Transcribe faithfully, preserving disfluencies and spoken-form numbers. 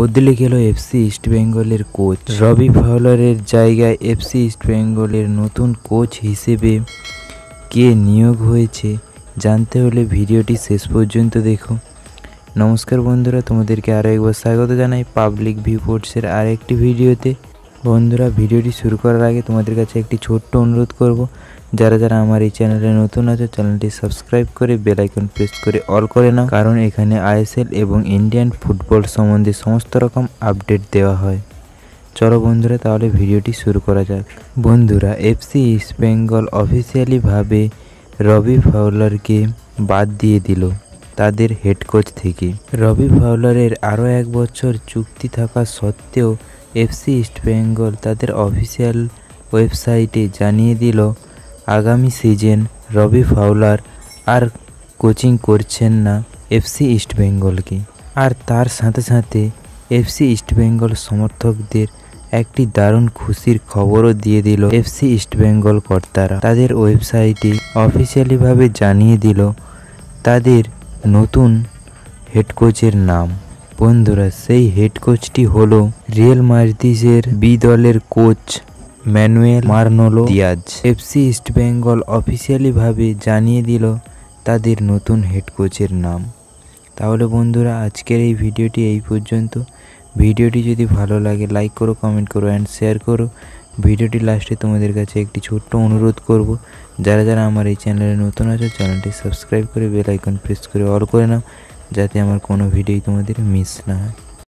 বদলে গেল এফসি ইস্টবেঙ্গলের কোচ। রবি ফাউলারের জায়গায় এফসি ইস্টবেঙ্গলের নতুন কোচ হিসেবে কে নিয়োগ হয়েছে জানতে হলে ভিডিওটি শেষ পর্যন্ত দেখো। নমস্কার বন্ধুরা, তোমাদেরকে আরও একবার স্বাগত জানাই পাবলিক ভিউ স্পোর্টসের আর একটি ভিডিওতে। বন্ধুরা, ভিডিওটি শুরু করার আগে তোমাদের কাছে একটি ছোট্ট অনুরোধ করব, যারা যারা আমার এই চ্যানেলে নতুন আছো চ্যানেলটি সাবস্ক্রাইব করে বেল আইকন প্রেস করে অল করে নাও, কারণ এখানে আইএসএল এবং ইন্ডিয়ান ফুটবল সম্বন্ধে সমস্ত রকম আপডেট দেওয়া হয়। চলো বন্ধুরা, তাহলে ভিডিওটি শুরু করা যাক। বন্ধুরা, এফসি ইস্টবেঙ্গল অফিসিয়ালিভাবে রবি ফাউলারকে বাদ দিয়ে দিল তাদের হেড কোচ থেকে। রবি ফাউলারের আরও এক বছর চুক্তি থাকা সত্ত্বেও এফসি ইস্টবেঙ্গল তাদের অফিসিয়াল ওয়েবসাইটে জানিয়ে দিল আগামী সিজন রবি ফাউলার আর কোচিং করছেন না এফসি ইস্টবেঙ্গলকে। আর তার সাথে সাথে এফসি ইস্টবেঙ্গল সমর্থকদের একটি দারুণ খুশির খবরও দিয়ে দিল এফসি ইস্টবেঙ্গল কর্তারা। তাদের ওয়েবসাইটে অফিসিয়ালিভাবে জানিয়ে দিল তাদের নতুন হেড কোচের নাম। বন্ধুরা, সেই হেড কোচটি হলো রিয়াল মাদ্রিদের বি দলের coach Manuel Manolo Diaz. FC East Bengal অফিসিয়ালিভাবে জানিয়ে দিল তাদের নতুন হেড কোচের নাম। তাহলে বন্ধুরা, আজকের এই ভিডিওটি এই পর্যন্ত। ভিডিওটি যদি ভালো লাগে লাইক করো, কমেন্ট করো অ্যান্ড শেয়ার করো। ভিডিওটি লাস্টে তোমাদের কাছে একটি ছোট্ট অনুরোধ করব, যারা যারা আমার এই চ্যানেলে নতুন আছো চ্যানেলটি সাবস্ক্রাইব করে বেল আইকন প্রেস করে অল করে নাও, যাতে আমার কোনো ভিডিও তোমাদের মিস না হয়।